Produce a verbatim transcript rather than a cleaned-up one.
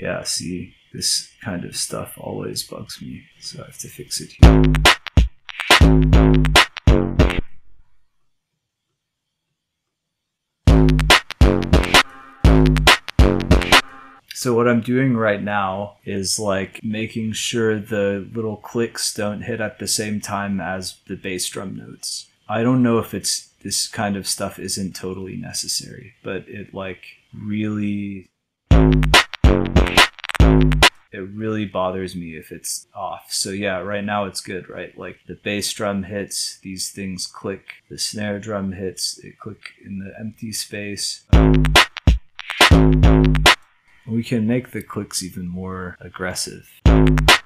Yeah, see, this kind of stuff always bugs me, so I have to fix it here. So what I'm doing right now is like making sure the little clicks don't hit at the same time as the bass drum notes. I don't know if it's this kind of stuff isn't totally necessary, but it like really it really bothers me if it's off. So yeah, right now it's good, right? Like the bass drum hits, these things click, the snare drum hits, it click in the empty space. We can make the clicks even more aggressive.